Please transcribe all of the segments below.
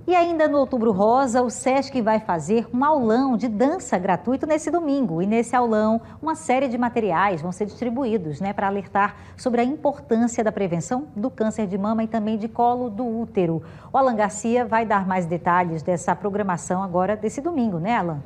E ainda no Outubro Rosa, o SESC vai fazer um aulão de dança gratuito nesse domingo. E nesse aulão, uma série de materiais vão ser distribuídos, para alertar sobre a importância da prevenção do câncer de mama e também de colo do útero. O Alan Garcia vai dar mais detalhes dessa programação agora desse domingo, né, Alan?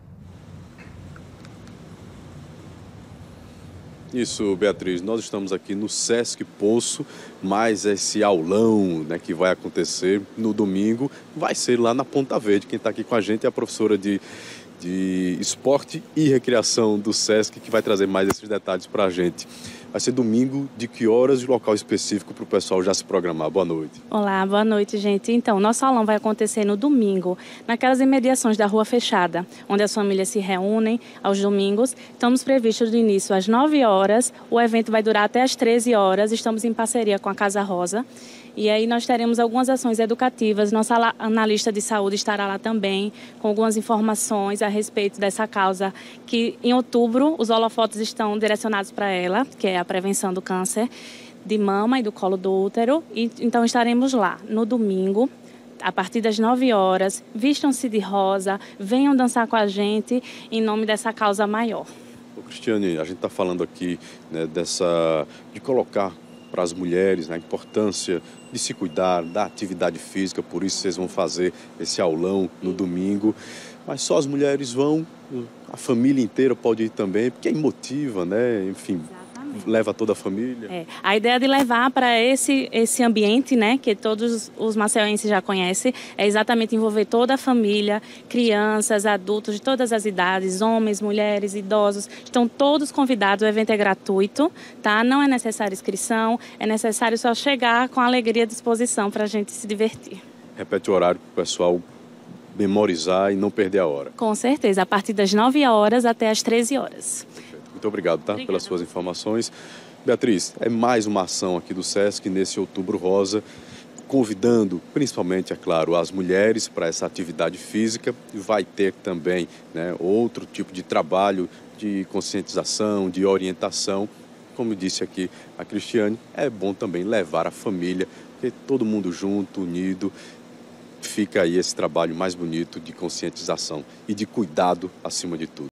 Isso, Beatriz, nós estamos aqui no Sesc Poço, mas esse aulão, que vai acontecer no domingo vai ser lá na Ponta Verde. Quem está aqui com a gente é a professora de Esporte e Recreação do Sesc, que vai trazer mais esses detalhes para a gente. Vai ser domingo, de que horas e local específico para o pessoal já se programar? Boa noite. Olá, boa noite, gente. Então, nosso aulão vai acontecer no domingo, naquelas imediações da Rua Fechada, onde as famílias se reúnem aos domingos. Estamos previstos do início às 9 horas, o evento vai durar até às 13 horas, estamos em parceria com a Casa Rosa. E aí nós teremos algumas ações educativas, nossa analista de saúde estará lá também, com algumas informações a respeito dessa causa, que em outubro os holofotes estão direcionados para ela, que é a prevenção do câncer de mama e do colo do útero. E, então estaremos lá no domingo, a partir das 9 horas, vistam-se de rosa, venham dançar com a gente em nome dessa causa maior. Ô, Cristiane, a gente está falando aqui de colocar para as mulheres a importância de se cuidar da atividade física, por isso vocês vão fazer esse aulão no domingo. Mas só as mulheres vão, a família inteira pode ir também, porque motiva, enfim, leva toda a família. A ideia de levar para esse ambiente, que todos os maceienses já conhecem, é exatamente envolver toda a família, crianças, adultos de todas as idades, homens, mulheres, idosos, estão todos convidados, o evento é gratuito, tá? Não é necessária inscrição, é necessário só chegar com alegria à disposição para a gente se divertir. Repete o horário para o pessoal memorizar e não perder a hora. Com certeza, a partir das 9 horas até as 13 horas. Muito obrigado, pelas suas informações. Beatriz, é mais uma ação aqui do Sesc nesse Outubro Rosa, convidando principalmente, é claro, as mulheres para essa atividade física. Vai ter também outro tipo de trabalho de conscientização, de orientação. Como disse aqui a Cristiane, é bom também levar a família, porque todo mundo junto, unido, fica aí esse trabalho mais bonito de conscientização e de cuidado acima de tudo.